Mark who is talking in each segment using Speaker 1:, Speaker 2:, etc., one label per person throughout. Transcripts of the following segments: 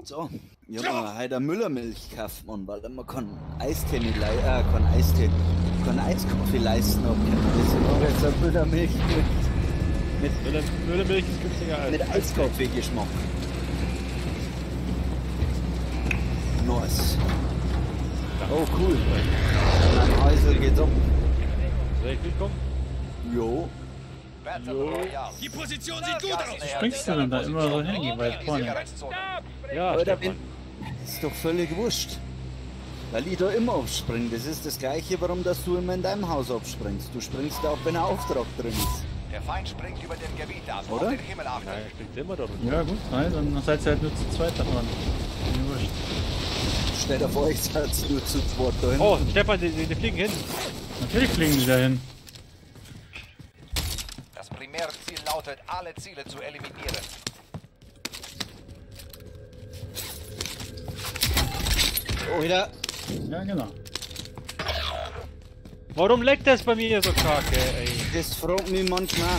Speaker 1: So, ich hab mir heute eine Müllermilch gekauft, Mann, weil man kann Eistee nicht kann Eistee, kann Eiskaffee leisten, ob kann man das noch jetzt eine Müllermilch
Speaker 2: Müllermilch ist günstiger als
Speaker 1: mit Eiskaffee-Geschmack. Nice. Oh, cool. Mein Häusl geht's ab.
Speaker 2: Soll ich mitkommen?
Speaker 1: Jo.
Speaker 3: Die Position sieht gut aus.
Speaker 4: Springst du denn da immer so hin, weit vorne?
Speaker 2: Ja,
Speaker 1: Aber
Speaker 2: Stefan.
Speaker 1: ist doch völlig wurscht. Weil ich da immer abspringe. Das ist das gleiche, warum dass du immer in deinem Haus abspringst. Du springst da auch, wenn ein Auftrag drin ist.
Speaker 5: Der Feind springt über dem Gebiet ab.
Speaker 1: Oder?
Speaker 5: Auf den Himmel achten.
Speaker 2: Nein, er springt immer da runter.
Speaker 4: Ja gut, nein, dann seid ihr halt nur zu zweit davon. Mir wurscht.
Speaker 1: Stell dir vor, ich seid nur zu zweit da hin.
Speaker 2: Oh, Stefan, die fliegen hin.
Speaker 4: Natürlich fliegen die da hin.
Speaker 5: Das Primärziel lautet, alle Ziele zu eliminieren.
Speaker 1: Oh, wieder.
Speaker 4: Ja, genau.
Speaker 2: Warum leckt das bei mir so kacke, ey?
Speaker 1: Das fragt mich manchmal.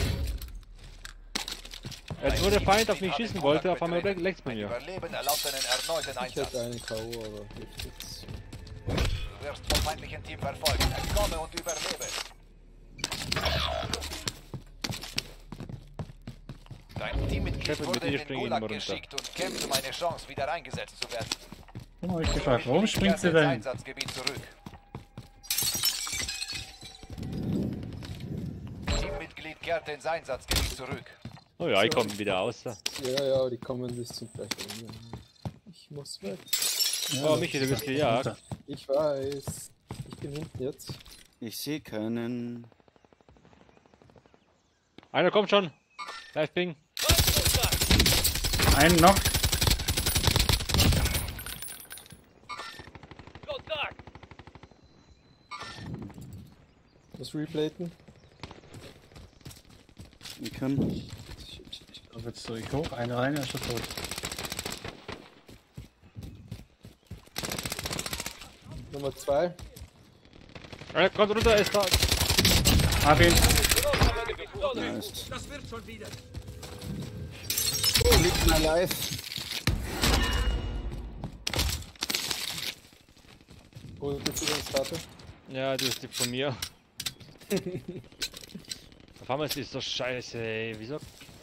Speaker 2: Als wo der Feind auf mich schießen wollte, auf einmal leckt's bei mir.
Speaker 5: Überleben erlaubt einen erneuten
Speaker 6: Ich
Speaker 5: Einsatz.
Speaker 6: hätte einen K.O., aber hilft jetzt.
Speaker 5: Du wirst vom feindlichen Team verfolgt. Entkomme und überlebe. Dein Teammitglied
Speaker 2: Chef, mit
Speaker 5: wurde
Speaker 2: dir
Speaker 5: in den
Speaker 2: springe ich
Speaker 5: Gulag
Speaker 2: immer runter.
Speaker 5: geschickt und kämpft um eine Chance, wieder eingesetzt zu werden.
Speaker 4: Dann hab ich gefragt, warum springt sie da hin?
Speaker 5: Einsatzgebiet zurück. Teammitglied kehrt ins Einsatzgebiet zurück.
Speaker 2: Oh ja, ich komme wieder aus.
Speaker 6: Ja, die kommen bis zum Brechen. Ich muss weg.
Speaker 4: Ja,
Speaker 2: Oh, Michi, du bist gejagt.
Speaker 6: Ich weiß. Ich bin hinten jetzt.
Speaker 1: Ich sehe keinen.
Speaker 2: Einer kommt schon. Live Ping.
Speaker 4: Einen noch.
Speaker 6: Muss replaten.
Speaker 1: Ich kann.
Speaker 4: Da wird's durch hoch, eine rein, er ist schon tot.
Speaker 6: Nummer 2.
Speaker 2: Einer kommt runter, ist da.
Speaker 4: Hab ihn.
Speaker 1: Nice.
Speaker 3: Das wird schon wieder.
Speaker 1: Liegt mal live.
Speaker 6: Hol bitte den Starter.
Speaker 2: Ja, du bist die von mir. Auf einmal ist das so scheiße, ey. Wieso?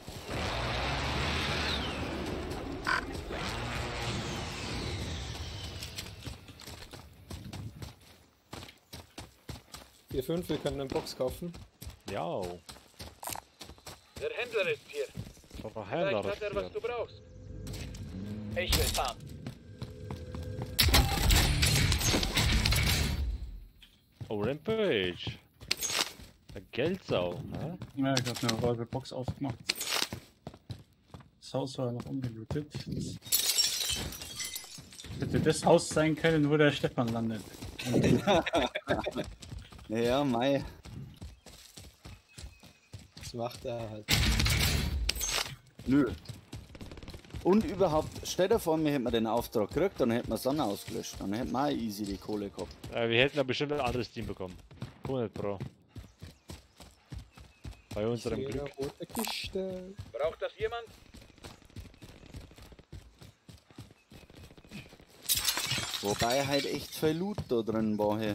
Speaker 6: Vier, 5, wir können eine Box kaufen.
Speaker 2: Ja.
Speaker 7: Der Händler ist hier.
Speaker 2: Aber
Speaker 7: Vielleicht
Speaker 2: Händler
Speaker 7: hat er, was
Speaker 2: ist
Speaker 7: du brauchst.
Speaker 5: Ich will fahren.
Speaker 2: Oh, Rampage. Eine Geldsau, hä?
Speaker 4: Ja, ich hab eine Räuber Box aufgemacht. Das Haus war noch ungelootet. Hätte das Haus sein können, wo der Stefan landet.
Speaker 1: Ja, Mai.
Speaker 6: Das macht er halt.
Speaker 1: Nö. Und überhaupt, stell dir vor, wir hätten den Auftrag gekriegt, dann hätten wir Sonne ausgelöscht. Dann hätten wir auch easy die Kohle gehabt.
Speaker 2: Wir hätten da bestimmt ein anderes Team bekommen. 100 Pro. Bei unserem
Speaker 6: Hier
Speaker 2: Glück.
Speaker 6: eine rote Kiste.
Speaker 7: Braucht das jemand?
Speaker 1: Wobei halt echt viel Loot da drin war. Hey.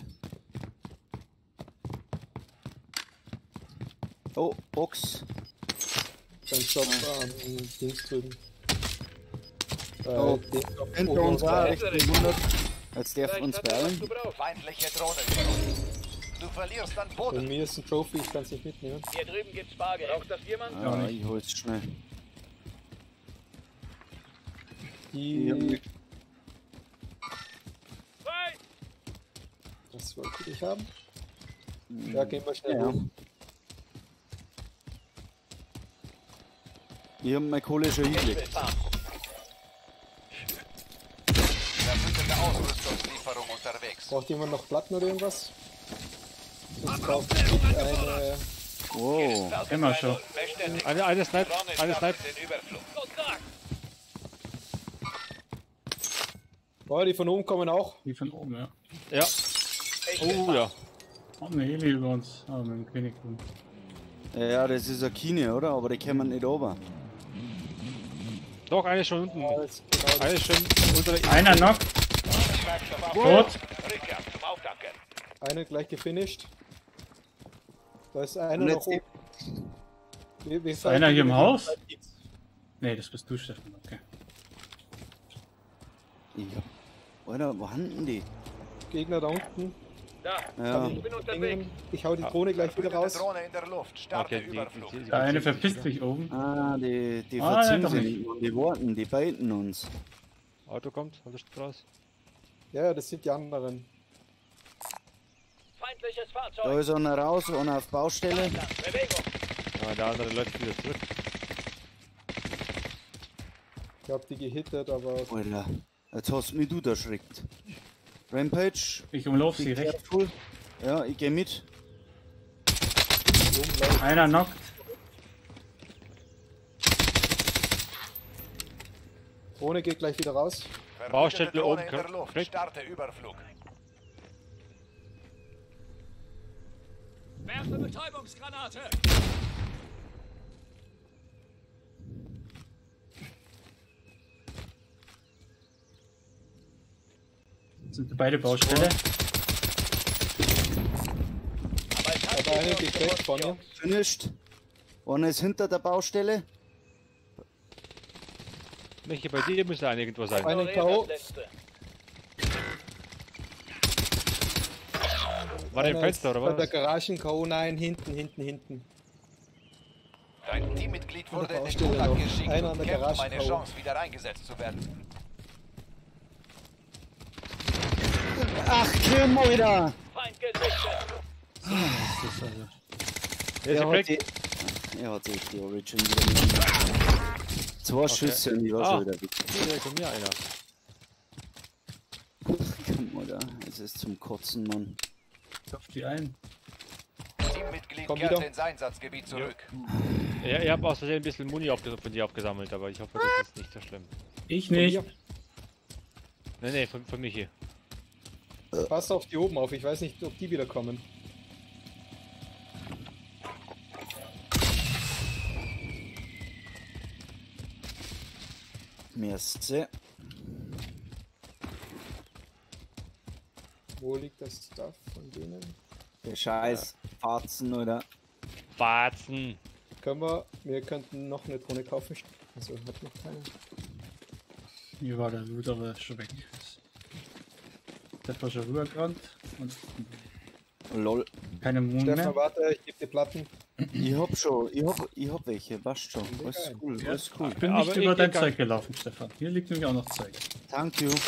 Speaker 1: Oh, Box.
Speaker 6: Dann Stopp am Dings drüben.
Speaker 1: Oh, hinter uns auch Richtung 100. Als der von uns
Speaker 7: Vielleicht hat er, was
Speaker 1: beeilen.
Speaker 7: du brauchst.
Speaker 5: Feindliche Drohne. Du verlierst an
Speaker 6: Bei
Speaker 5: Boden.
Speaker 6: mir ist ein Trophy, ich kann es nicht mitnehmen.
Speaker 7: Hier drüben gibt's Bargeld. Braucht das jemand?
Speaker 1: Ah, ich hol's schnell.
Speaker 6: Die. Das wollte ich haben. Ja, gehen wir schnell
Speaker 1: Ja.
Speaker 6: hoch.
Speaker 1: Ich hab meine Kohle schon
Speaker 5: Ich will
Speaker 1: hingelegt.
Speaker 5: fahren. Verfügende Ausrüstungslieferung unterwegs.
Speaker 6: Braucht jemand noch Platten oder irgendwas? Sonst braucht ich eine.
Speaker 1: Oh,
Speaker 4: Immer schon.
Speaker 2: Eine Snipe, eine Snipe.
Speaker 7: Den Überflug.
Speaker 6: Oh, die von oben kommen auch.
Speaker 4: Die von oben, ja.
Speaker 2: Ja. Oh ja.
Speaker 4: Oh, eine Heli über uns. Aber mit dem Königtum.
Speaker 1: ja, das ist eine Kine, oder? Aber die kommen nicht runter.
Speaker 2: Doch, eine ist schon unten.
Speaker 6: Ja, das ist genau
Speaker 2: Eine ist schon unter der...
Speaker 4: Einer noch.
Speaker 5: Treibstoff
Speaker 4: Tot.
Speaker 5: Rückkehr zum Auftanken.
Speaker 6: Eine gleich gefinisht. Da ist einer
Speaker 1: Und
Speaker 6: noch
Speaker 1: jetzt
Speaker 6: oben. Wie
Speaker 4: Ist einer hier im Haus? Nee, das bist du, Stefan. Okay.
Speaker 1: Ja. Alter, wo handen die?
Speaker 6: Gegner da unten.
Speaker 7: Da,
Speaker 1: Ja.
Speaker 7: ich bin unterwegs.
Speaker 6: Ich hau die Drohne gleich wieder
Speaker 5: Verwündete
Speaker 6: raus.
Speaker 5: Drohne in der Luft. Starte
Speaker 2: Okay,
Speaker 5: Überflug.
Speaker 4: Der eine verpisst sich oben.
Speaker 1: Ah, die
Speaker 4: Ah, ja,
Speaker 1: verziehen
Speaker 4: doch
Speaker 1: sich
Speaker 4: nicht.
Speaker 1: nicht und die warten, die beiden uns.
Speaker 2: Auto kommt, Auto steht raus.
Speaker 6: Ja, das sind die anderen.
Speaker 7: Feindliches
Speaker 1: Da
Speaker 7: Fahrzeug.
Speaker 1: ist einer raus, einer auf Baustelle.
Speaker 7: Bewegung.
Speaker 2: Aber der andere läuft wieder zurück.
Speaker 6: Ich hab die gehittet, aber
Speaker 1: Alter, jetzt hast mich du erschreckt. Rampage,
Speaker 4: Ich umlauf sie
Speaker 1: be
Speaker 4: recht.
Speaker 1: careful. Ja, ich geh mit.
Speaker 4: Einer knockt.
Speaker 6: Drohne geht gleich wieder raus.
Speaker 5: Verwündete
Speaker 2: Baustelle
Speaker 5: Drohne
Speaker 2: oben,
Speaker 5: in der
Speaker 2: kommt.
Speaker 5: Luft.
Speaker 2: Weg.
Speaker 5: Starte Überflug.
Speaker 3: Werfe Betäubungsgranate.
Speaker 4: Sind beide Baustelle.
Speaker 6: Aber eine gekriegt vorne.
Speaker 1: Finished. Einer ist hinter der Baustelle.
Speaker 2: Michi, bei dir müsste einer irgendwo sein.
Speaker 6: Einen
Speaker 7: Ignoriere
Speaker 6: K.O.
Speaker 7: das letzte.
Speaker 2: War der im
Speaker 6: Einer
Speaker 2: Fenster
Speaker 6: ist
Speaker 2: oder
Speaker 6: bei der
Speaker 2: was?
Speaker 6: Garagen K.O. Nein, hinten.
Speaker 5: Dein Teammitglied wurde in den
Speaker 6: Baustelle
Speaker 5: Gulag
Speaker 6: noch.
Speaker 5: geschickt
Speaker 6: Einer an
Speaker 5: und
Speaker 6: der
Speaker 5: kämpft um
Speaker 6: Garage
Speaker 5: eine
Speaker 6: K.O.
Speaker 5: Chance, wieder eingesetzt zu werden.
Speaker 1: Ach, komm, Alter!
Speaker 7: Feind gesichtet.
Speaker 4: Das ist also.
Speaker 2: Der ist
Speaker 1: Er hat
Speaker 2: weg.
Speaker 1: er hat sich die Origin wieder. Zwei Schüsse und ich war schon wieder weg.
Speaker 2: Da ist von mir einer.
Speaker 1: Komm, Alter, es ist zum Kotzen, Mann.
Speaker 4: Kopf die ein.
Speaker 5: Teammitglied
Speaker 6: Komm
Speaker 5: kehrte
Speaker 6: wieder.
Speaker 5: ins Einsatzgebiet zurück.
Speaker 2: Ja, ich habe aus Versehen ein bisschen Muni von dir aufgesammelt, aber ich hoffe, das ist nicht so schlimm.
Speaker 4: Ich
Speaker 6: Von
Speaker 4: nicht.
Speaker 6: mir.
Speaker 2: Nee, von Michi.
Speaker 6: Pass auf die oben auf, ich weiß nicht, ob die wieder kommen.
Speaker 1: Merci.
Speaker 6: Wo liegt das Stuff von denen?
Speaker 1: Der Scheiß Farzen, oder?
Speaker 2: Warzen.
Speaker 6: Wir könnten noch eine Drohne kaufen. Also hat noch keine.
Speaker 4: Hier war der Loot, aber schon weg. Der war schon rübergerannt. Und
Speaker 1: Lol.
Speaker 4: keine Moon
Speaker 6: Stefan,
Speaker 4: mehr.
Speaker 6: warte, ich gebe dir Platten.
Speaker 1: Ich hab schon, ich hab welche, passt schon. Alles cool, alles cool.
Speaker 4: Ich bin
Speaker 2: Aber
Speaker 4: nicht
Speaker 2: ich
Speaker 4: über dein
Speaker 2: kann-
Speaker 4: Zeug gelaufen, Stefan. Hier liegt nämlich auch noch Zeug.
Speaker 1: Thank you.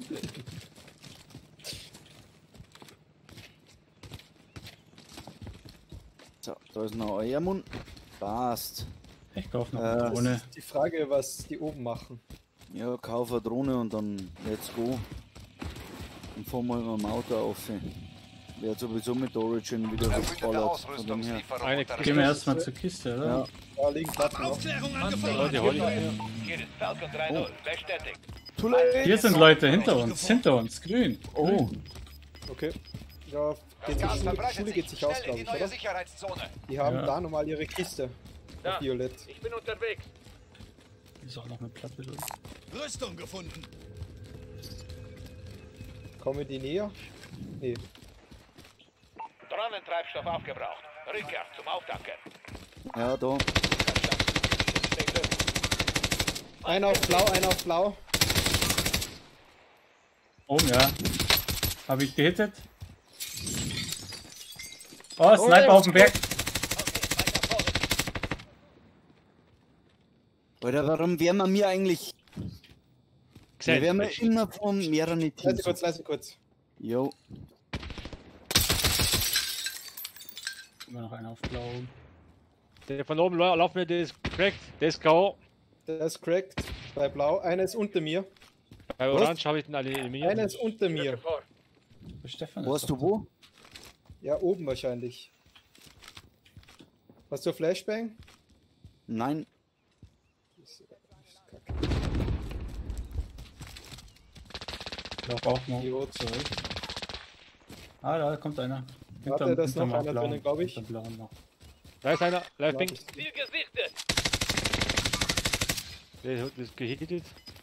Speaker 1: So, da ist noch euer Mund. Passt.
Speaker 4: Ich kaufe noch
Speaker 1: Äh,
Speaker 4: eine Drohne.
Speaker 6: Die Frage, was die oben machen.
Speaker 1: Ja, kauf eine Drohne und dann let's go. Und fahren wir mit dem Auto auf. Wer sowieso mit Origin wieder
Speaker 5: Erfüllte
Speaker 1: verballert. Von dem her.
Speaker 5: Ausrüstungslieferung
Speaker 2: Eine
Speaker 5: unterwegs.
Speaker 4: Gehen wir erstmal zur Kiste, oder?
Speaker 1: Ja.
Speaker 6: Da liegen Platten noch.
Speaker 3: Aufklärung
Speaker 2: Leute,
Speaker 3: angefangen.
Speaker 2: hol ich.
Speaker 5: Hier ist Falcon 3-0. Bestätigt.
Speaker 4: Hier sind Leute hinter uns, grün.
Speaker 1: Oh,
Speaker 6: Okay. Ja,
Speaker 5: Das Gas
Speaker 6: die
Speaker 5: verbreitet
Speaker 6: Schule
Speaker 5: sich
Speaker 6: geht sich aus,
Speaker 5: schnell in
Speaker 6: glaube
Speaker 5: die
Speaker 6: ich,
Speaker 5: neue
Speaker 6: oder?
Speaker 5: Sicherheitszone.
Speaker 6: Die haben
Speaker 4: Ja.
Speaker 6: da nochmal ihre Kiste.
Speaker 7: Da,
Speaker 6: Auf Violett.
Speaker 7: ich bin unterwegs.
Speaker 4: Hier ist auch noch eine Platte drin.
Speaker 3: Rüstung gefunden.
Speaker 6: Kommen die näher? Nee.
Speaker 5: Drohnentreibstoff aufgebraucht. Rückkehr zum Auftanken.
Speaker 1: ja, da.
Speaker 6: Einer auf blau.
Speaker 4: Oben, ja. Habe ich gehittet? Oh, Sniper auf dem Berg.
Speaker 1: Alter, warum wären wir mir eigentlich. Wir wären wir
Speaker 2: Gesehen.
Speaker 1: immer von mehreren Teams.
Speaker 6: Leise kurz.
Speaker 1: Jo,
Speaker 4: Immer noch einer auf blau.
Speaker 2: Der von oben laufen wir, der ist cracked, der ist K.O.
Speaker 6: Der ist cracked. Bei blau. Einer ist unter mir.
Speaker 2: Bei Orange habe ich den alle eliminiert.
Speaker 6: Einer ist unter mir.
Speaker 7: Vor.
Speaker 4: Der Stefan
Speaker 1: wo
Speaker 4: ist
Speaker 1: hast
Speaker 4: doch
Speaker 1: du wo?
Speaker 6: Ja, oben wahrscheinlich. Hast du Flashbang?
Speaker 1: Nein,
Speaker 4: Ich glaube auch noch.
Speaker 6: Idiot.
Speaker 4: Ah, da kommt einer.
Speaker 6: Warte, da ist noch
Speaker 4: dem
Speaker 6: einer
Speaker 4: Blauen.
Speaker 6: drinnen, glaub ich.
Speaker 4: Hinterm Blauen noch.
Speaker 2: Da ist einer, Live Ping.
Speaker 7: Ziel gesichtet.
Speaker 2: Der ist gehittet.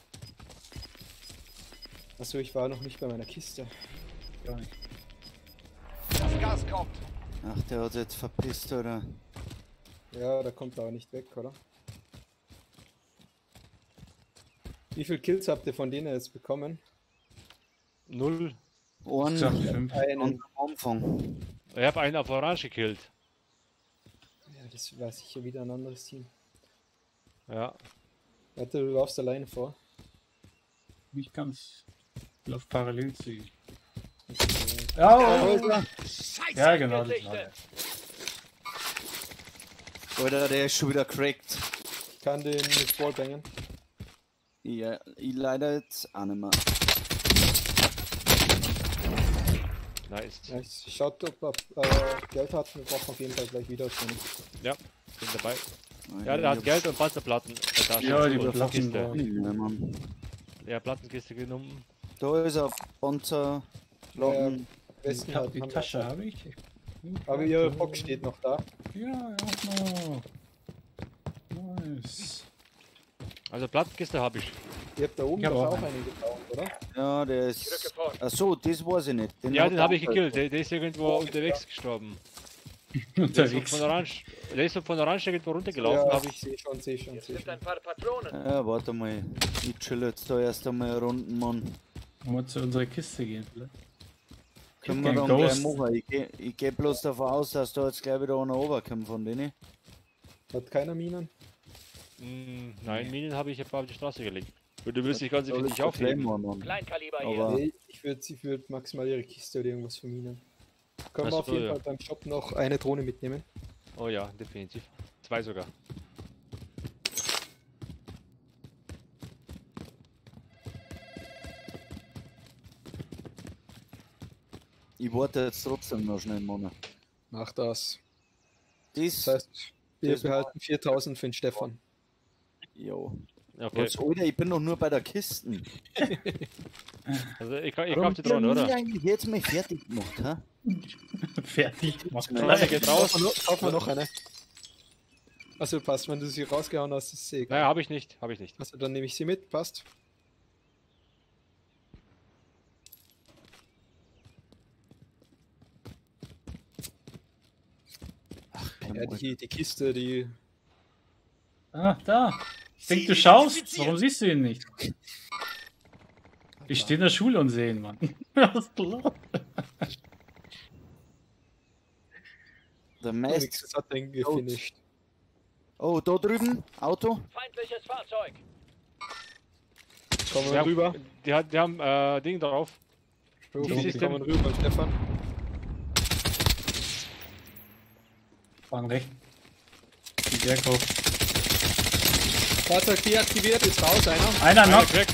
Speaker 6: Achso, ich war noch nicht bei meiner Kiste.
Speaker 4: Gar nicht.
Speaker 5: Das Gas kommt.
Speaker 1: Ach, der hat jetzt verpisst, oder?
Speaker 6: Ja, da kommt er auch nicht weg, oder? Wie viele Kills habt ihr von denen jetzt bekommen?
Speaker 2: 0.
Speaker 1: Einen
Speaker 4: Sag 5.
Speaker 6: Einen.
Speaker 1: am Anfang.
Speaker 2: Ich habe einen auf Orange gekillt.
Speaker 6: Ja, das war sicher wieder ein anderes Team.
Speaker 2: Ja.
Speaker 6: Warte, du laufst alleine vor.
Speaker 4: Nicht ganz. Ich lauf parallel zu ihm.
Speaker 6: Ja,
Speaker 4: Ja, genau. Das war er.
Speaker 1: Oder der ist schon wieder cracked.
Speaker 6: ich kann den mit Wallbangen.
Speaker 1: Ja, ich leider jetzt auch nicht mehr.
Speaker 2: Nice.
Speaker 6: Nice. Schaut, ob Geld hat. Wir brauchen auf jeden Fall gleich wieder schon.
Speaker 2: Ja, bin dabei. Ja, der hat Geld und Panzerplatten.
Speaker 4: Ja, die
Speaker 2: Plattenkiste.
Speaker 4: Platten brauchen.
Speaker 1: Ja, Mann.
Speaker 2: Ja, Plattenkiste genommen.
Speaker 1: Da ist ein Panzer. Platten.
Speaker 6: Besten
Speaker 4: Ich hab
Speaker 6: hat
Speaker 4: die
Speaker 6: man-
Speaker 4: Tasche, habe ich.
Speaker 6: Aber ihre Box steht noch da.
Speaker 4: Ja, auch noch. Nice.
Speaker 2: Also Plattenkiste habe ich.
Speaker 6: Ihr habt da oben
Speaker 4: Ich hab
Speaker 6: doch
Speaker 4: auch
Speaker 6: auch
Speaker 4: einen.
Speaker 6: einen gebaut, oder?
Speaker 1: Ja, der
Speaker 7: Ich rücke
Speaker 1: ist.
Speaker 7: vor.
Speaker 1: Achso, das weiß ich nicht.
Speaker 2: Ja,
Speaker 1: hat
Speaker 2: den habe ich
Speaker 1: er-
Speaker 2: gekillt. Der ist irgendwo unterwegs gestorben. Der ist
Speaker 4: Unterwegs.
Speaker 2: von Orange. Der ist von Orange irgendwo runtergelaufen, habe ich.
Speaker 6: sehe schon, sehe schon,
Speaker 7: Jetzt
Speaker 6: sehe
Speaker 7: sind
Speaker 6: schon.
Speaker 7: ein paar Patronen.
Speaker 1: Ja, warte mal. Ich chill jetzt da erst einmal Runden, Mann.
Speaker 4: Wollen wir zu unserer Kiste gehen, vielleicht?
Speaker 1: Können
Speaker 4: Ich
Speaker 1: wir
Speaker 4: kenn
Speaker 1: dann gleich
Speaker 4: Ghost.
Speaker 1: machen. Ich geh bloß davon aus, dass da jetzt gleich wieder einer runterkommt von denen.
Speaker 6: Hat keiner Minen?
Speaker 2: Nein, Minen habe ich auf die Straße gelegt. Und du willst dich ganz
Speaker 1: Soll
Speaker 2: nicht
Speaker 1: ich
Speaker 2: aufheben.
Speaker 1: Claymore, Mann.
Speaker 7: Kleinkaliber hier.
Speaker 1: Aber
Speaker 6: Nee, ich würd maximal ihre Kiste oder irgendwas verminen. Können wir
Speaker 2: Ach
Speaker 6: auf
Speaker 2: so,
Speaker 6: jeden
Speaker 2: ja.
Speaker 6: Fall beim Shop noch eine Drohne mitnehmen?
Speaker 2: Oh ja, definitiv. 2 sogar.
Speaker 1: ich warte jetzt trotzdem noch schnell, Mann.
Speaker 6: Mach das.
Speaker 1: Das,
Speaker 6: Das heißt, wir
Speaker 1: Das-
Speaker 6: behalten 4000 für den Stefan.
Speaker 1: jo.
Speaker 2: Okay.
Speaker 1: Was, Alter, ich bin doch nur bei der Kisten.
Speaker 2: Also ich kauf die Drohne,
Speaker 1: haben
Speaker 2: oder?
Speaker 1: die eigentlich jetzt mal fertig gemacht, hä?
Speaker 4: Fertig. Mach
Speaker 2: Drohne geht raus.
Speaker 6: Kaufen wir noch eine. Achso, passt, wenn du sie rausgehauen hast, ist es egal.
Speaker 2: Naja, habe ich nicht. Habe ich nicht.
Speaker 6: Also dann nehme ich sie mit, passt. Ja, die Kiste, die.
Speaker 4: Ah, da. Ich denk, du schaust. Warum siehst du ihn nicht? Ich stehe in der Schule und sehe ihn, Mann. Was klar.
Speaker 1: Der
Speaker 6: Nix,
Speaker 1: Mist.
Speaker 6: das hat den gefinisht.
Speaker 1: Oh, da drüben, Auto.
Speaker 7: Feindliches Fahrzeug.
Speaker 6: Kommen
Speaker 2: Die
Speaker 6: wir
Speaker 2: haben,
Speaker 6: rüber.
Speaker 2: die haben Ding drauf.
Speaker 6: Kommen
Speaker 2: System.
Speaker 6: wir rüber, Stefan.
Speaker 4: Fang recht. Die Berghof.
Speaker 6: Fahrzeug deaktiviert, ist raus, einer.
Speaker 4: Einer noch.
Speaker 2: Crack.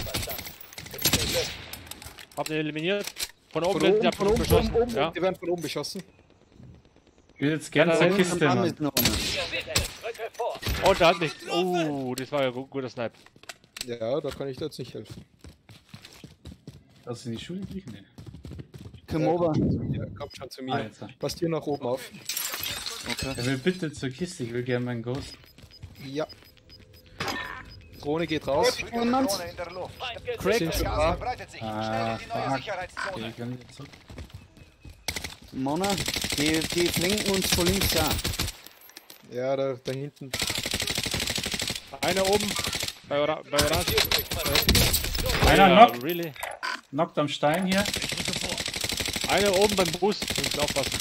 Speaker 2: Hab den eliminiert. Von oben
Speaker 6: Von
Speaker 2: werden
Speaker 6: oben,
Speaker 2: die
Speaker 6: von oben, von
Speaker 2: beschossen.
Speaker 6: oben,
Speaker 2: Ja.
Speaker 6: die werden von oben beschossen.
Speaker 4: Ich will jetzt gerne zur Kiste,
Speaker 1: Da
Speaker 4: Mann.
Speaker 1: ist noch einer.
Speaker 7: Rücke vor.
Speaker 2: Oh, der hat nicht. Oh, das war ja guter Snipe.
Speaker 6: Ja, da kann ich dir jetzt nicht helfen.
Speaker 4: Hast du in die Schule nicht? Nee.
Speaker 1: Komm over.
Speaker 6: Ja, kommt schon zu mir.
Speaker 4: Alter.
Speaker 6: Passt hier nach oben auf.
Speaker 1: Okay.
Speaker 4: Er will bitte zur Kiste. Ich will gerne meinen Ghost.
Speaker 6: Ja. Drohne geht raus.
Speaker 1: Jemand?
Speaker 5: Drohne in der Luft.
Speaker 7: Feind
Speaker 6: Sind
Speaker 7: getötet.
Speaker 6: schon
Speaker 5: Gas
Speaker 6: da.
Speaker 5: verbreitet sich.
Speaker 4: Ah,
Speaker 5: Schnell in die neue
Speaker 4: fuck.
Speaker 5: Sicherheitszone.
Speaker 4: Ich kann wieder zurück.
Speaker 1: Mona, die flanken uns von links an.
Speaker 6: Ja, da hinten.
Speaker 2: Einer oben. Bei Orange.
Speaker 4: Einer
Speaker 2: Ja,
Speaker 4: knockt.
Speaker 2: Really?
Speaker 4: Knockt am Stein hier.
Speaker 2: Einer oben beim Bus. Müssen aufpassen.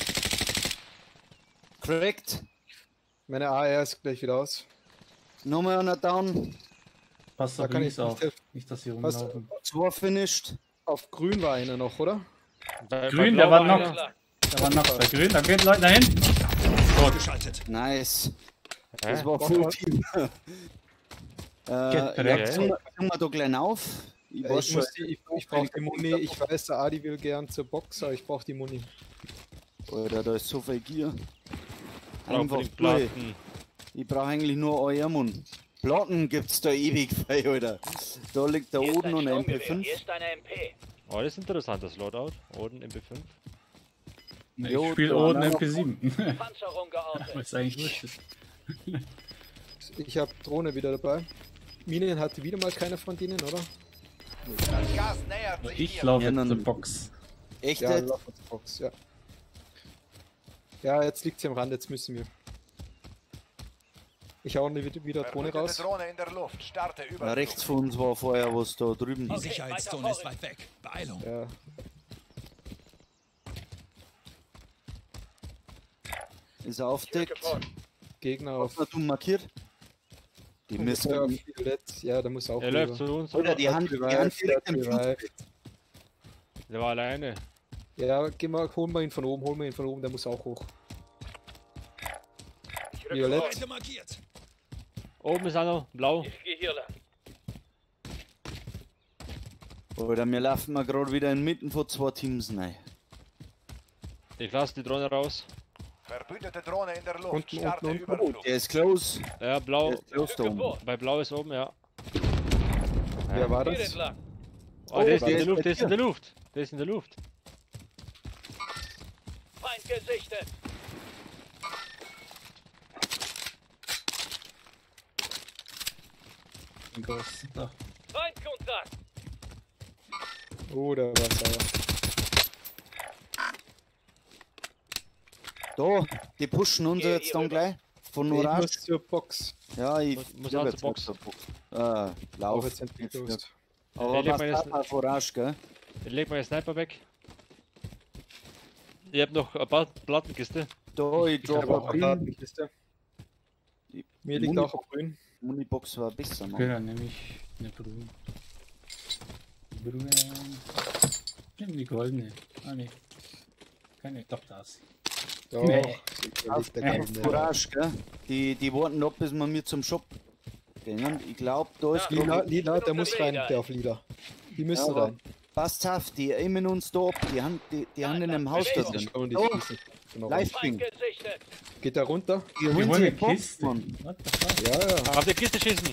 Speaker 1: Cracked.
Speaker 6: Meine AR ist gleich wieder aus.
Speaker 1: Nochmal einer down.
Speaker 4: Passt
Speaker 6: Da
Speaker 4: doch
Speaker 6: kann
Speaker 4: links
Speaker 6: ich nicht
Speaker 4: auf.
Speaker 6: helfen.
Speaker 4: Nicht, dass sie
Speaker 6: Was?
Speaker 4: rumlaufen.
Speaker 1: 2 finished.
Speaker 6: Auf grün war einer noch, oder?
Speaker 2: Bei
Speaker 4: Grün,
Speaker 2: Blau
Speaker 4: der war
Speaker 2: einer.
Speaker 4: noch. Der war noch bei grün. Da geht Leute dahin.
Speaker 3: Geschaltet.
Speaker 1: Nice. Das
Speaker 2: Hä?
Speaker 1: war Full Team.
Speaker 4: Get
Speaker 1: ja,
Speaker 4: back.
Speaker 1: kommen wir da gleich auf. Ich weiß
Speaker 6: Ich,
Speaker 1: schon.
Speaker 6: ich brauche die Muni. Ich weiß, der Adi will gern zur Box, aber ich brauche die Muni.
Speaker 1: Alter, da ist so viel Gier.
Speaker 2: Braucht
Speaker 1: Einfach
Speaker 2: die
Speaker 1: durch.
Speaker 2: Platten.
Speaker 1: Ich brauche eigentlich nur euer Mund. Platten gibt's da ewig bei, Alter. Da liegt der
Speaker 7: Hier ist
Speaker 1: Oden
Speaker 7: ein
Speaker 1: und ein
Speaker 7: Sturmgewehr.
Speaker 1: MP5.
Speaker 7: Hier ist eine MP.
Speaker 2: Oh, das ist interessant, das Loadout. Oden MP5.
Speaker 4: Nee,
Speaker 1: Jo,
Speaker 4: ich spiele
Speaker 1: da
Speaker 4: Oden
Speaker 1: noch-
Speaker 4: MP7.
Speaker 7: Panzerung geortet.
Speaker 4: Was eigentlich wurscht ist.
Speaker 6: Ich habe Drohne wieder dabei. Minen hatte wieder mal keiner von denen, oder?
Speaker 5: Das Gas nähert sich
Speaker 4: Ich
Speaker 5: hier.
Speaker 4: laufe
Speaker 1: Ja,
Speaker 4: jetzt
Speaker 1: dann-
Speaker 4: zur Box.
Speaker 1: Echt
Speaker 6: Ja,
Speaker 1: jetzt?
Speaker 6: lauf uns Box, ja. Ja, jetzt liegt sie am Rand, jetzt müssen wir. Ich hau wieder Drohne
Speaker 5: Verbrütete
Speaker 6: raus.
Speaker 5: Drohne in der Luft. Starte über.
Speaker 1: Ja, rechts von uns war vorher was da drüben.
Speaker 3: Die Sicherheitszone ist weit weg. Beeilung.
Speaker 6: Ja,
Speaker 1: Ist er aufdeckt.
Speaker 6: Gegner auf.
Speaker 1: Was du markiert? Die
Speaker 6: Ja,
Speaker 1: müssen.
Speaker 6: Violett. Ja, da muss auch
Speaker 2: Er läuft zu uns.
Speaker 1: Oder die Hand
Speaker 6: Revive,
Speaker 1: direkt im
Speaker 6: Revive.
Speaker 2: Der war alleine.
Speaker 6: Ja, geh mal, holen wir ihn von oben, der muss auch hoch. Violett.
Speaker 3: Feinde markiert.
Speaker 2: Oben ist einer, blau.
Speaker 7: Ich gehe hier lang.
Speaker 1: Oder wir laufen mal gerade wieder inmitten von 2 Teams rein.
Speaker 2: Ich lasse die Drohne raus.
Speaker 5: Verbündete Drohne in der Luft.
Speaker 6: Unten,
Speaker 5: Starte
Speaker 6: unten, unten.
Speaker 5: Überflug.
Speaker 1: Der ist close.
Speaker 2: Ja, blau.
Speaker 1: Der ist close da oben.
Speaker 2: Bei blau ist oben, ja.
Speaker 6: Wer war
Speaker 7: Hier
Speaker 6: das?
Speaker 7: entlang.
Speaker 2: Oh, der ist
Speaker 1: der
Speaker 2: in der
Speaker 1: ist
Speaker 2: Luft,
Speaker 1: bei
Speaker 2: der ist in
Speaker 1: dir.
Speaker 2: der Luft. Der ist in der Luft.
Speaker 7: Feind gesichtet.
Speaker 4: Ein Ghost. Da.
Speaker 7: Feindkontakt.
Speaker 6: Oh, da war sauer.
Speaker 1: Da, die pushen uns
Speaker 7: Hier,
Speaker 1: jetzt
Speaker 7: hier
Speaker 1: dann
Speaker 7: rüber.
Speaker 1: gleich. Von
Speaker 6: Ich
Speaker 1: Orange.
Speaker 6: muss zur Box.
Speaker 1: Ja, ich
Speaker 2: Muss
Speaker 1: geh
Speaker 2: auch
Speaker 1: jetzt
Speaker 2: zur Box.
Speaker 1: zur Box. Ah,
Speaker 6: Auch
Speaker 1: lauf.
Speaker 6: jetzt entwickelt.
Speaker 1: Aber
Speaker 2: Ich leg
Speaker 1: was
Speaker 2: mal jetzt-
Speaker 1: hat auf Orange, gell?
Speaker 2: Ich leg meine Sniper weg. Ich hab noch ein paar Plattenkiste.
Speaker 1: Da, ich
Speaker 6: Ich habe
Speaker 1: drop
Speaker 6: auch
Speaker 1: grün.
Speaker 6: eine Datenkiste.
Speaker 1: Die
Speaker 6: Mir liegt
Speaker 1: Muni-
Speaker 6: auch auf grün.
Speaker 1: Munibox war besser,
Speaker 4: Okay,
Speaker 1: Mann.
Speaker 4: dann nehme ich eine grüne. Grüne. Nimm die goldene. Ah, nee. Keine, doch das.
Speaker 6: Ja,
Speaker 4: Nee.
Speaker 6: da liegt der goldene.
Speaker 1: Orange, gell? Die warten ab, bis wir mir zum Shop gehen. Ich glaube, da ist
Speaker 7: Ja.
Speaker 6: Lila, Lila, der muss rein, der auf Lila. Die müssen
Speaker 1: Ja,
Speaker 6: rein.
Speaker 1: passt auf, die aimen uns da ab. Die haben in einem Haus da drin.
Speaker 6: Und die
Speaker 1: Oh.
Speaker 6: schießen. Genau.
Speaker 1: Livestream.
Speaker 7: Feind gesichtet.
Speaker 6: Geht der runter?
Speaker 1: Die
Speaker 4: Die
Speaker 1: holen
Speaker 4: wollen
Speaker 1: sich
Speaker 4: eine
Speaker 1: Box,
Speaker 4: Kiste.
Speaker 1: Mann.
Speaker 4: What the fuck?
Speaker 6: Ja, ja.
Speaker 2: Auf der Kiste schießen.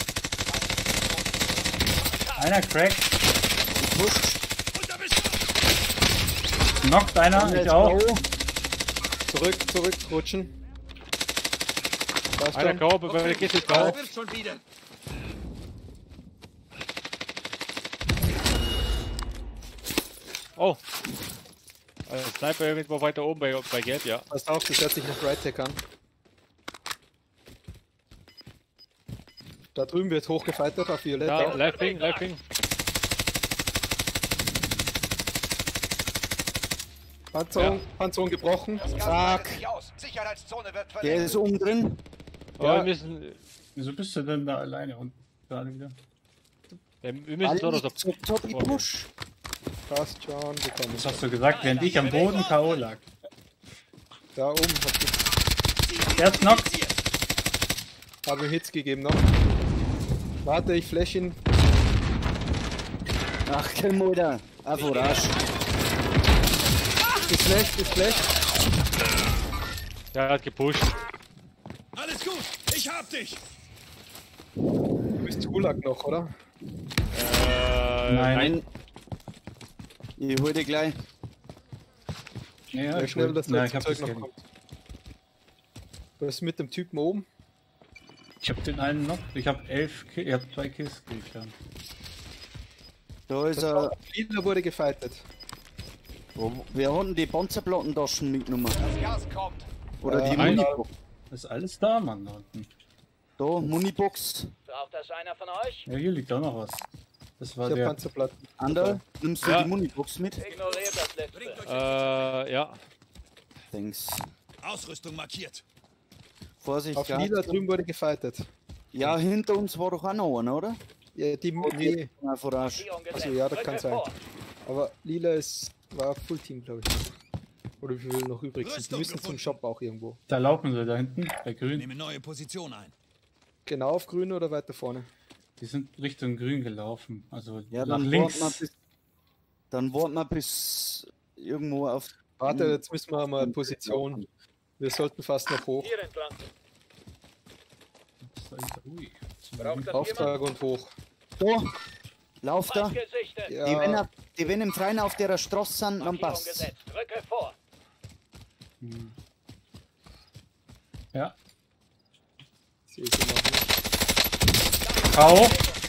Speaker 4: Einer crack.
Speaker 1: Pusht.
Speaker 4: Knockt einer, ich auch.
Speaker 6: Zurück, rutschen. Passt
Speaker 2: Einer
Speaker 6: schon.
Speaker 2: grau, bei der Kiste ist grau.
Speaker 3: Wird schon wieder.
Speaker 2: Oh. Sniper irgendwo weiter oben bei Gelb, ja.
Speaker 6: Passt auf, das hört sich nach Right Tech an. Da drüben wird hochgefightert auf Violett.
Speaker 2: Da,
Speaker 6: auch.
Speaker 2: Live Ping, Live Ping.
Speaker 6: Panzerung gebrochen.
Speaker 5: Das Gas
Speaker 1: Fuck.
Speaker 5: breitet sich aus. Sicherheitszone wird
Speaker 1: Der
Speaker 5: verlegt.
Speaker 1: ist oben drin.
Speaker 2: Ja,
Speaker 6: Ja.
Speaker 2: wir müssen,
Speaker 4: Wieso bist du denn da alleine und gerade wieder?
Speaker 2: wir müssen so oder so.
Speaker 1: Top, ich push.
Speaker 6: Passt schon, wir kommen.
Speaker 4: Das hast du gesagt, während ich am Boden K.O. lag.
Speaker 6: Da oben
Speaker 4: Der ist knockt.
Speaker 6: habe ich Hits gegeben noch. Warte, ich flash ihn.
Speaker 1: Ach, kein Mutter. Auf Orange.
Speaker 6: Ist schlecht.
Speaker 2: Der hat gepusht.
Speaker 3: Alles gut. Ich hab dich.
Speaker 6: Du bist Gulag noch, oder?
Speaker 4: Nein.
Speaker 1: Ich hol dich gleich.
Speaker 4: Ja,
Speaker 6: Sehr schnell, dass
Speaker 4: Nein,
Speaker 6: das
Speaker 4: ich hab
Speaker 6: Zeug
Speaker 4: das
Speaker 6: noch
Speaker 4: noch
Speaker 6: kommt. Was ist mit dem Typen oben?
Speaker 4: Ich hab den einen noch. Ich hab 11 Kills. Ich hab 2 Kills gekriegt.
Speaker 1: Da ist er.
Speaker 6: Lila wurde gefightet.
Speaker 1: Wir hatten die Panzerplattentaschen mitgenommen.
Speaker 5: Das Gas kommt.
Speaker 1: Oder die
Speaker 6: Nein.
Speaker 1: Munibox.
Speaker 4: Das ist alles da, Mann, da unten.
Speaker 1: Da, Munibox.
Speaker 7: Braucht das einer von euch?
Speaker 4: Ja, hier liegt auch noch was. Das war
Speaker 6: Ich habe
Speaker 4: der.
Speaker 6: Panzerplatten.
Speaker 1: Ander, nimmst du
Speaker 2: Ja.
Speaker 1: die Munibox mit?
Speaker 7: Ignoriert das letzte.
Speaker 2: Ja.
Speaker 1: Thanks.
Speaker 3: Ausrüstung markiert.
Speaker 1: Vorsicht,
Speaker 6: Auf
Speaker 1: gehabt.
Speaker 6: Lila drüben wurde gefightet.
Speaker 1: Ja, hinter uns war doch auch noch einer, oder?
Speaker 6: Ja, nee,
Speaker 1: Auf Orange.
Speaker 7: Markierung gesetzt.
Speaker 6: also ja, das
Speaker 7: Rücke
Speaker 6: kann sein.
Speaker 7: vor.
Speaker 6: Aber Lila war Full Team, glaube ich. Oder wie viel noch übrig sind. Die
Speaker 3: Rüstung
Speaker 6: müssen zum
Speaker 3: gefunden.
Speaker 6: Shop auch irgendwo.
Speaker 4: Da laufen sie da hinten, bei grün.
Speaker 3: Nehme neue Position ein.
Speaker 6: Genau auf grün oder weiter vorne?
Speaker 4: Die sind Richtung grün gelaufen. Also
Speaker 1: Ja,
Speaker 4: nach
Speaker 1: dann
Speaker 4: links.
Speaker 1: warten wir bis irgendwo auf.
Speaker 6: Warte, jetzt müssen wir mal Position. Wir sollten fast noch hoch.
Speaker 7: Hier entlang.
Speaker 4: Ui.
Speaker 7: Braucht das
Speaker 6: Auftrag und hoch.
Speaker 1: Da, lauf da.
Speaker 7: Feind gesichtet.
Speaker 6: Ja,
Speaker 1: Die wenn im Freien auf der Straße sind, dann
Speaker 7: Markierung
Speaker 1: passt.
Speaker 7: gesetzt. Rücke vor.
Speaker 4: Ja.
Speaker 6: sehe sie noch nicht.
Speaker 4: K.O.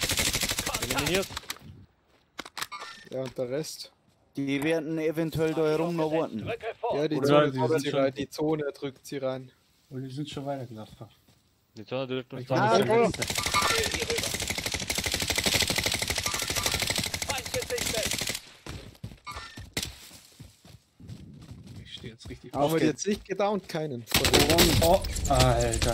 Speaker 2: Eliminiert.
Speaker 6: Ja, und der Rest.
Speaker 1: Die werden eventuell da herum noch warten.
Speaker 7: Rücke
Speaker 6: Ja,
Speaker 7: vor.
Speaker 6: die
Speaker 4: Oder
Speaker 6: Zone
Speaker 4: die
Speaker 6: drückt
Speaker 4: sind
Speaker 6: sie
Speaker 4: schon-
Speaker 6: rein. Die Zone drückt sie rein.
Speaker 4: Und die sind schon weitergelaufen.
Speaker 2: Die Sonne dürfte uns
Speaker 4: Ich
Speaker 2: da.
Speaker 4: war
Speaker 1: Ah,
Speaker 4: nicht der
Speaker 1: ja.
Speaker 4: Letzte.
Speaker 7: Gehe hier rüber. Feind gesichtet.
Speaker 4: Ich stehe jetzt richtig.
Speaker 6: Haben wir
Speaker 1: geht's.
Speaker 6: jetzt nicht gedownt? Keinen. Von denen.
Speaker 4: Oh, Alter.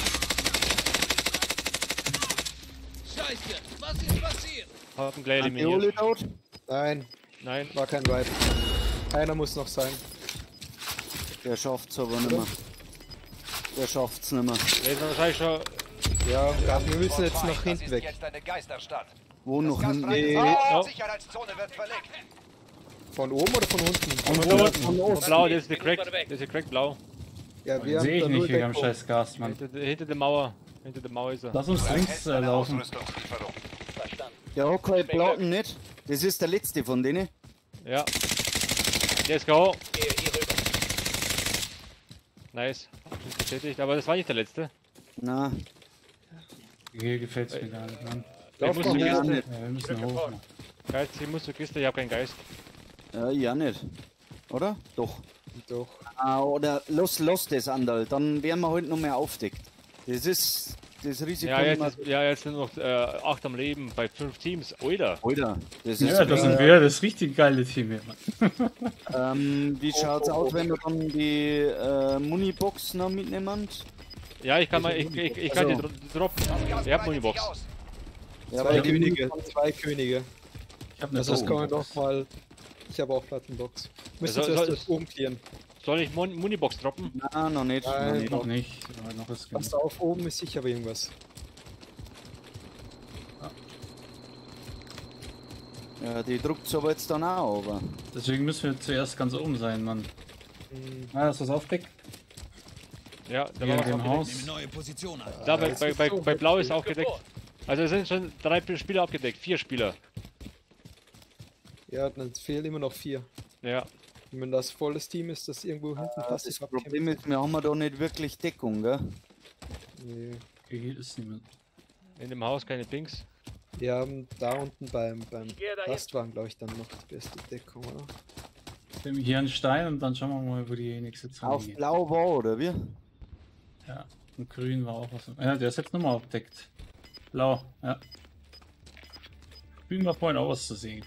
Speaker 3: Scheiße, was ist passiert?
Speaker 2: Haben gleich
Speaker 1: Antioli
Speaker 2: eliminiert.
Speaker 1: tot?
Speaker 6: Nein,
Speaker 2: Nein.
Speaker 6: war kein Vibe. Einer muss noch sein.
Speaker 1: Der schafft's aber nicht mehr. Der schafft's nicht mehr.
Speaker 2: Der ist wahrscheinlich schon.
Speaker 6: Ja, wir müssen jetzt nach
Speaker 5: Das
Speaker 6: hinten
Speaker 5: ist
Speaker 6: weg.
Speaker 5: jetzt eine Geisterstadt.
Speaker 1: Wo noch
Speaker 5: Das
Speaker 1: hinten?
Speaker 5: Gastfreie
Speaker 2: Ja.
Speaker 5: Sicherheitszone wird verlegt.
Speaker 6: Von oben oder von unten?
Speaker 2: Von Osten. Blau, das ist der Crack.
Speaker 7: Minute weg.
Speaker 2: Das ist der Crack blau.
Speaker 6: Ja, wir
Speaker 4: Sehe ich
Speaker 6: da nur
Speaker 4: nicht wegen am
Speaker 6: Deckung.
Speaker 4: scheiß Gas, Mann.
Speaker 2: Hinter der Mauer. Hinter der Mauer ist er.
Speaker 4: Lass uns links
Speaker 5: Eine
Speaker 4: laufen.
Speaker 5: Ausrüstungslieferung.
Speaker 7: Verstanden.
Speaker 1: Der Hocker Platten nicht. Das ist der letzte von denen.
Speaker 2: Ja. Der ist K.O.
Speaker 7: Gehe hier rüber.
Speaker 2: Nice. Bestätigt, aber das war nicht der letzte.
Speaker 1: Na,
Speaker 4: Hier gefällt's mir gar nicht, Mann.
Speaker 2: Ich muss
Speaker 1: doch
Speaker 2: zur
Speaker 1: ja
Speaker 2: Kiste.
Speaker 1: nicht.
Speaker 4: Ja, wir müssen hoch. Mann.
Speaker 2: Geist, ich muss zur Kiste, ich hab keinen Geist.
Speaker 1: Ja nicht. Oder? Doch.
Speaker 6: Doch.
Speaker 1: Ah, oder los das Andal. Dann werden wir heute noch mehr aufdeckt. Das ist das Risiko.
Speaker 2: Ja,
Speaker 1: nicht mehr-
Speaker 2: jetzt sind noch 8 am Leben bei 5 Teams. Alter.
Speaker 1: Alter, das ist
Speaker 4: Ja, das sind wir, das richtig geile Team hier, Mann.
Speaker 1: wie schaut's aus, wenn wir dann die Munibox noch mitnehmen?
Speaker 2: Ja, ich kann mal, ich kann die droppen. Ihr habt Munibox.
Speaker 5: Aus.
Speaker 1: Ja,
Speaker 6: Zwei
Speaker 1: weil die
Speaker 6: Könige. Zwei Könige.
Speaker 4: Ich hab eine
Speaker 6: Also das kann man
Speaker 4: Box.
Speaker 6: noch mal. Ich habe auch Plattenbox. Müssen
Speaker 2: Soll-
Speaker 6: zuerst
Speaker 2: soll-
Speaker 6: das oben clearen.
Speaker 2: Soll ich Munibox droppen?
Speaker 1: Nein, noch nicht.
Speaker 6: Nein,
Speaker 1: noch nicht.
Speaker 4: Noch nicht, aber noch ist genug.
Speaker 6: Passt auf, oben ist sicher irgendwas.
Speaker 1: Ja, die druckt's aber jetzt dann auch, aber.
Speaker 4: Deswegen müssen wir zuerst ganz oben sein, Mann. Ah, ist das aufdeckt?
Speaker 2: Ja, da
Speaker 4: Hier
Speaker 2: war
Speaker 4: in
Speaker 2: was
Speaker 4: dem
Speaker 2: aufgedeckt.
Speaker 4: Haus.
Speaker 3: Nehme neue Position ein.
Speaker 2: Da bei Blau ist auch
Speaker 7: Rücke
Speaker 2: gedeckt.
Speaker 7: vor.
Speaker 2: Also es sind schon 3 Spieler abgedeckt, 4 Spieler.
Speaker 6: Ja, dann fehlen immer noch 4.
Speaker 2: Ja.
Speaker 6: Und wenn das volles Team ist, das irgendwo hinten
Speaker 1: Das
Speaker 6: passiv
Speaker 1: Problem ist, wir haben da nicht wirklich Deckung, gell?
Speaker 6: Nee.
Speaker 4: Okay, hier ist niemand.
Speaker 2: In dem Haus keine Pings.
Speaker 6: Wir haben da unten beim
Speaker 7: gehe dahin.
Speaker 6: Lastwagen, glaube ich, dann noch die beste Deckung, oder?
Speaker 4: Wir haben hier einen Stein und dann schauen wir mal, wo die nächste Zone
Speaker 1: Auf
Speaker 4: geht.
Speaker 1: Blau war, oder wie?
Speaker 4: Ja, und grün war auch was. Ja, der ist jetzt nochmal abdeckt. Blau, ja. Grün war vorhin auch was zu sehen.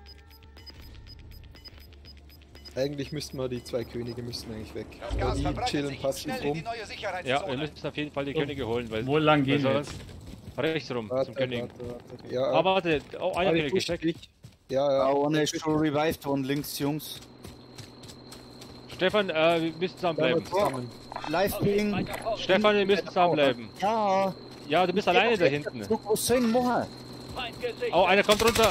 Speaker 6: Eigentlich müssten wir die zwei Könige müssten eigentlich weg.
Speaker 5: Das Gas
Speaker 6: Die
Speaker 5: verbreitet
Speaker 6: chillen
Speaker 5: sich.
Speaker 6: passiv
Speaker 5: Schnell in die
Speaker 6: rum.
Speaker 5: neue Sicherheitszone.
Speaker 2: Ja, wir müssen auf jeden Fall die Könige holen, weil
Speaker 4: Wo lang
Speaker 2: weil
Speaker 4: gehen wir
Speaker 2: sonst
Speaker 4: jetzt?
Speaker 2: rechts rum
Speaker 6: Warte,
Speaker 2: zum König.
Speaker 6: warte. Ja,
Speaker 2: Aber warte, oh, einer
Speaker 6: die
Speaker 2: König
Speaker 6: pusht
Speaker 2: gesteckt.
Speaker 6: dich. Ja, ja.
Speaker 1: Ah, einer ist schon revived worden, links, Jungs.
Speaker 2: Stefan, wir müssen
Speaker 6: Bleiben
Speaker 2: zusammenbleiben.
Speaker 6: wir zusammen.
Speaker 1: Live-Ping.
Speaker 7: Weiter vorne.
Speaker 2: Stefan, wir müssen zusammenbleiben.
Speaker 1: Ja.
Speaker 2: Ja, du bist alleine da hinten.
Speaker 1: Guck, was soll ich machen?
Speaker 7: Feind gesichtet.
Speaker 2: Oh, einer kommt runter.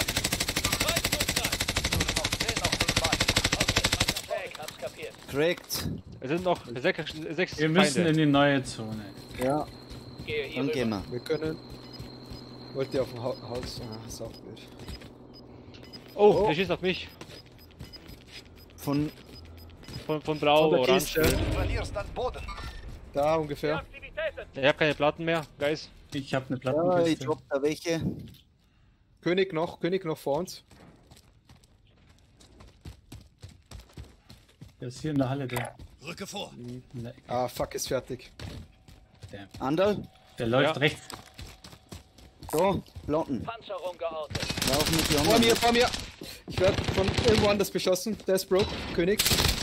Speaker 7: Fähig, hab's kapiert.
Speaker 1: Cracked.
Speaker 2: Es sind noch 6
Speaker 4: Wir müssen in
Speaker 2: Feinde.
Speaker 4: die neue Zone.
Speaker 1: Ja,
Speaker 7: Gehe hier
Speaker 1: dann
Speaker 7: rüber.
Speaker 1: gehen wir.
Speaker 6: Wir können. Wollt ihr auf dem Haus? Ah, ist auch blöd.
Speaker 2: Oh, der schießt auf mich.
Speaker 1: Von
Speaker 2: Von Blau,
Speaker 6: Von der
Speaker 2: Orange.
Speaker 6: Kiste.
Speaker 5: Du verlierst an Boden.
Speaker 6: Da ungefähr.
Speaker 7: Aktivitäten.
Speaker 2: Ich habe keine Platten mehr, Guys.
Speaker 4: Ich habe eine
Speaker 1: ja, ich
Speaker 4: Plattenkiste.
Speaker 1: drop da welche.
Speaker 6: König noch vor uns.
Speaker 4: Der ist hier in der Halle drin.
Speaker 3: Rücke vor.
Speaker 4: In der Ecke.
Speaker 6: Ah, fuck, ist fertig.
Speaker 1: Andal,
Speaker 4: Der läuft
Speaker 2: Ja.
Speaker 4: rechts.
Speaker 1: da, Platten.
Speaker 7: Panzerung geortet.
Speaker 1: Lauf mit die
Speaker 6: Vor
Speaker 1: anderen.
Speaker 6: mir, vor mir! Ich werde von irgendwo anders beschossen. Der ist broke. König.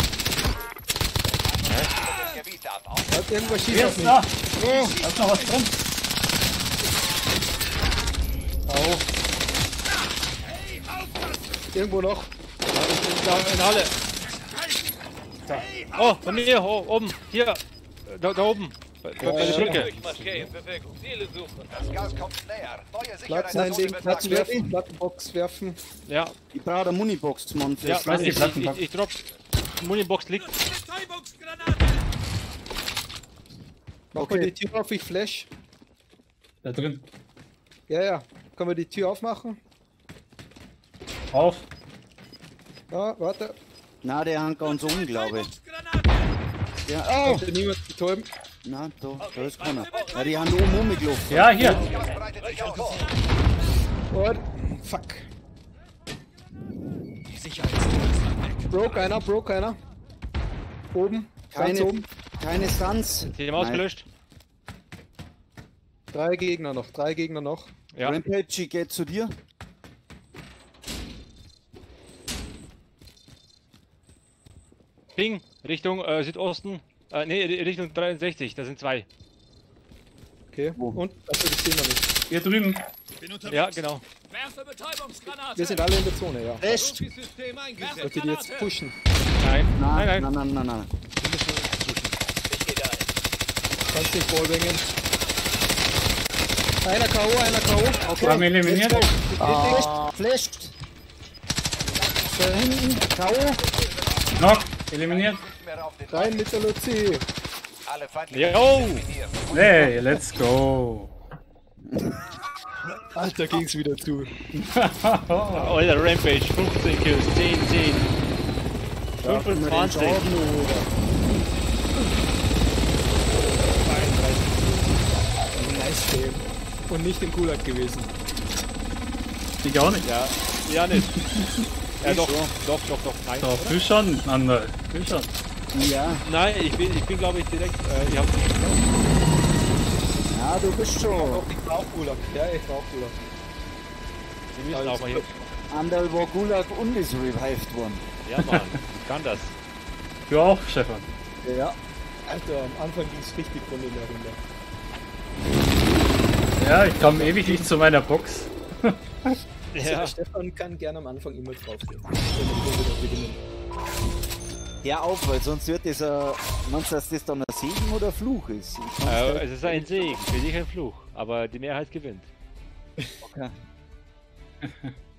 Speaker 5: Das Gebiet ab. Auf
Speaker 6: Hat irgendwas schießt
Speaker 4: Wer
Speaker 6: auf
Speaker 4: ist
Speaker 6: mich.
Speaker 4: da? Oh, da ist noch was drin.
Speaker 6: Au. Irgendwo noch.
Speaker 2: Da in der Halle. Da. Oh, bei mir, oh, oben. Hier. Da oben. Bei der Brücke.
Speaker 7: Durchmarschiere in Bewegung. Ziele suchen.
Speaker 5: Das Gas kommt näher. Neue
Speaker 6: Platten
Speaker 5: Sicherheitszone
Speaker 6: einlegen,
Speaker 5: wird
Speaker 6: Platten
Speaker 5: markiert.
Speaker 6: werfen, Plattenbox werfen.
Speaker 2: Ja,
Speaker 1: Ich brauche eine Munibox, Mann.
Speaker 2: ja,
Speaker 1: Fürs
Speaker 4: weiß
Speaker 2: ich,
Speaker 4: die
Speaker 2: ich,
Speaker 4: Plattenbox.
Speaker 2: ich drop. Munibox liegt.
Speaker 3: Betäubungsgranate.
Speaker 6: Mach
Speaker 1: Okay.
Speaker 6: mal die Tür auf, ich flash.
Speaker 4: Da drin.
Speaker 6: Ja, ja. Können wir die Tür aufmachen?
Speaker 4: Auf.
Speaker 6: Ja, warte.
Speaker 1: Na, der hängt ganz um, glaube ich.
Speaker 3: Betäubungsgranate.
Speaker 1: Ja, oh!
Speaker 6: Konnte niemand betäuben.
Speaker 1: Na, da ist keiner. Ja, die haben oben rumgelaufen.
Speaker 4: Ja, hier.
Speaker 5: Das Gas breitet sich aus.
Speaker 6: Und Fuck. Broke einer. Oben. Ganz oben.
Speaker 1: Keine Stunts.
Speaker 2: Team ausgelöscht.
Speaker 6: 3 Gegner noch.
Speaker 2: Ja.
Speaker 1: Rampage geht zu dir.
Speaker 2: Ping, Richtung Südosten. Nee, Richtung 63, da sind 2.
Speaker 6: Okay. Und? Achso, die stehen noch nicht.
Speaker 4: Hier drüben.
Speaker 2: Ja, genau.
Speaker 3: Werfe Betäubungsgranate.
Speaker 6: Wir sind alle in der Zone, ja.
Speaker 1: Flash.
Speaker 3: System eingesetzt.
Speaker 6: Wollt ihr die jetzt pushen?
Speaker 2: Nein,
Speaker 1: Nein.
Speaker 2: nein, nein.
Speaker 1: Nein.
Speaker 7: Ich gehe da ein.
Speaker 6: Kannst nicht ballbringen. Einer K.O. Okay.
Speaker 4: Haben wir eliminiert?
Speaker 1: Flasht. Da hinten. K.O.
Speaker 4: Noch. Eliminiert.
Speaker 5: Nicht mehr auf den
Speaker 6: Rein mit der Luzi.
Speaker 5: Alle feindlichen
Speaker 2: Jo!
Speaker 5: eliminiert.
Speaker 4: Hey, let's go.
Speaker 6: Alter, ging's wieder zu.
Speaker 2: Alter, Rampage, 15 Kills, 10. 25.
Speaker 6: Nice Game. Und nicht im Gulag gewesen.
Speaker 4: Ich auch nicht.
Speaker 2: Ja, nicht. Ja, doch. Nein.
Speaker 4: Doch, du schon, Ander. Du schon.
Speaker 1: Ja.
Speaker 2: Nein, ich bin glaube ich direkt. Ich hab's nicht geglaubt.
Speaker 1: Ja, du bist schon.
Speaker 6: Ich brauch Gulag. Ja, ich brauch Gulag.
Speaker 2: Die müssen auch mal hier.
Speaker 1: Anderl war Gulag und ist revived worden.
Speaker 2: Ja, Mann, ich kann das.
Speaker 4: Du auch, Stefan.
Speaker 1: Ja.
Speaker 6: Alter, am Anfang ging's richtig von in der Runde.
Speaker 4: Ja, ich komme ewig nicht zu meiner Box.
Speaker 2: Ja.
Speaker 6: Der Stefan kann gerne am Anfang immer draufgehen. Wenn wir die Runde dann gewinnen.
Speaker 1: Hör auf, weil sonst wird das meinst du, dass das dann ein Segen oder ein Fluch ist?
Speaker 2: Es ist ein Segen, für dich ein Fluch, aber die Mehrheit gewinnt.
Speaker 1: Okay.